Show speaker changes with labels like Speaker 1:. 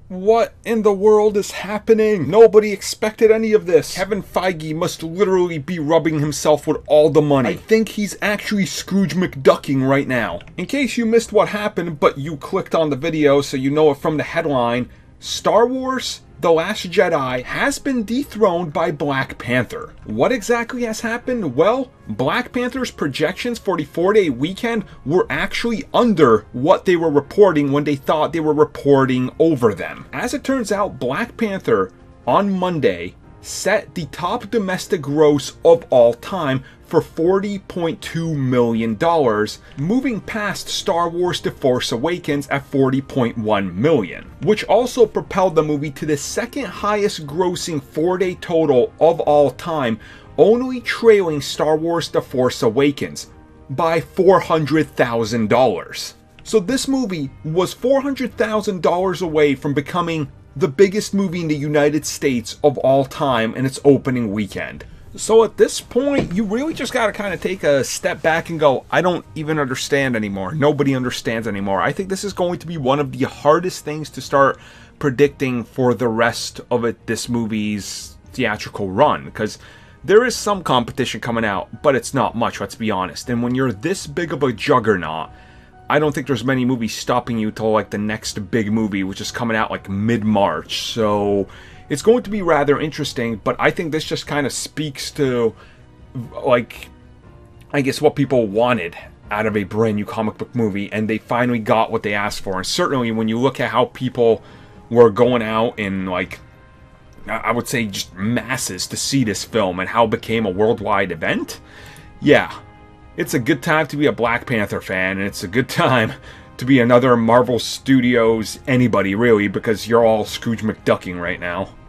Speaker 1: What in the world is happening? Nobody expected any of this. Kevin Feige must literally be rubbing himself with all the money. I think he's actually Scrooge McDucking right now. In case you missed what happened, but you clicked on the video so you know it from the headline, Star Wars: The Last Jedi has been dethroned by Black Panther. What exactly has happened? Well, Black Panther's projections for the 4-day weekend were actually under what they were reporting when they thought they were reporting over them. As it turns out, Black Panther on Monday set the top domestic gross of all time for $40.2 million, moving past Star Wars: The Force Awakens at $40.1 million, which also propelled the movie to the second highest grossing 4-day total of all time, only trailing Star Wars: The Force Awakens by $400,000. So this movie was $400,000 away from becoming the biggest movie in the United States of all time in its opening weekend. So at this point, you really just got to kind of take a step back and go, I don't even understand anymore. Nobody understands anymore. I think this is going to be one of the hardest things to start predicting for the rest of this movie's theatrical run, because there is some competition coming out, but it's not much, let's be honest. And when you're this big of a juggernaut, I don't think there's many movies stopping you till like the next big movie, which is coming out like mid-March. So it's going to be rather interesting, but I think this just kind of speaks to, like, I guess what people wanted out of a brand new comic book movie, and they finally got what they asked for. And certainly when you look at how people were going out in, like, I would say just masses to see this film and how it became a worldwide event, yeah, it's a good time to be a Black Panther fan, and it's a good time to be another Marvel Studios anybody, really, because you're all Scrooge McDucking right now.